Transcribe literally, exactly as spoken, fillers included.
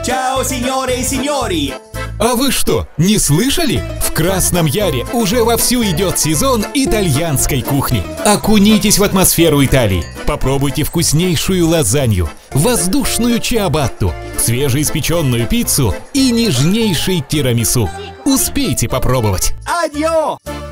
Ciao, signore и signori! А вы что, не слышали? В Красном Яре уже вовсю идет сезон итальянской кухни. Окунитесь в атмосферу Италии. Попробуйте вкуснейшую лазанью, воздушную чиабатту, свежеиспеченную пиццу и нежнейший тирамису. Успейте попробовать. Адьо!